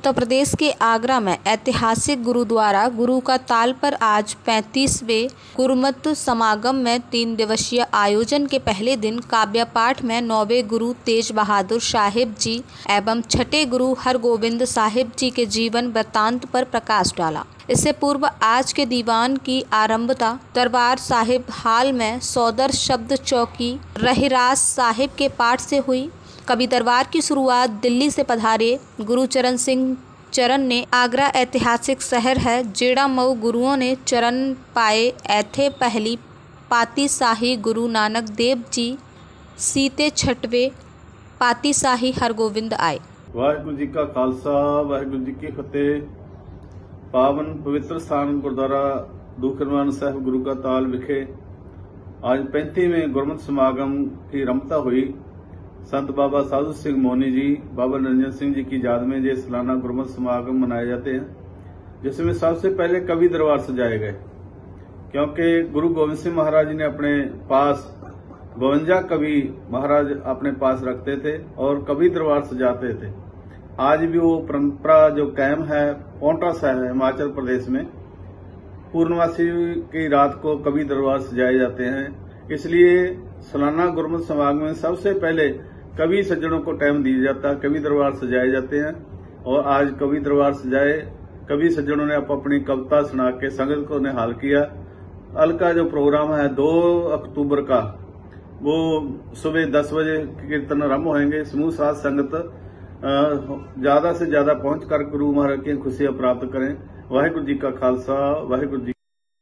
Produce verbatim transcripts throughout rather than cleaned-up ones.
उत्तर प्रदेश के आगरा में ऐतिहासिक गुरुद्वारा गुरु का ताल पर आज पैंतीसवें गुरुमत समागम में तीन दिवसीय आयोजन के पहले दिन काव्य पाठ में नौवें गुरु तेज बहादुर साहिब जी एवं छठे गुरु हरगोविंद साहिब जी के जीवन वृत्तांत पर प्रकाश डाला। इससे पूर्व आज के दीवान की आरंभता दरबार साहिब हाल में सौदर शब्द चौकी रहिरास साहिब के पाठ से हुई। कवि दरबार की शुरुआत दिल्ली से पधारे गुरु चरण सिंह चरण ने आगरा ऐतिहासिक शहर है जेड़ा मऊ गुरुओं ने चरण पाए ऐथे पहली पाती शाही गुरु नानक देव जी सीते छठवे पाती शाही हरगोविंद आए। वाहिगुरू जी का खालसा वाहिगुरू जी की फतेह। पावन पवित्र स्थान गुरुद्वारा दूखनिवारण साहिब गुरु का ताल विखे आज पैंतीसवें गुरमत समागम की रमता हुई। संत बाबा साधु सिंह मोनी जी बाबा निरंजन सिंह जी की याद में ये सालाना गुरमत समागम मनाए जाते हैं, जिसमें सबसे पहले कवि दरबार सजाए गए, क्योंकि गुरु गोविंद सिंह महाराज जी ने अपने पास बवंजा कवि महाराज अपने पास रखते थे और कवि दरबार सजाते थे। आज भी वो परंपरा जो कायम है पौंटा साहिब हिमाचल प्रदेश में पूर्णमासी की रात को कवि दरबार सजाए जाते हैं। इसलिए सालाना गुरमत समागम में सबसे पहले कवि सज्जनों को टाइम दिया जाता है, कवि दरबार सजाए जाते हैं और आज कवि दरबार सजाए कवि सज्जनों ने अपनी कविता सुना के संगत को निहाल किया। कल का जो प्रोग्राम है दो अक्टूबर का वो सुबह दस बजे कीर्तन आरंभ होंगे। समूह साथ संगत ज्यादा से ज्यादा पहुंच कर गुरु महाराज की खुशियां प्राप्त करें। वाहिगुरू जी का खालसा वाहिगुरू जी।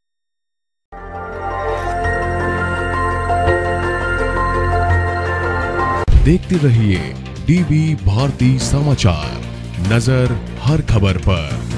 देखते रहिए डीवी भारती समाचार, नजर हर खबर पर।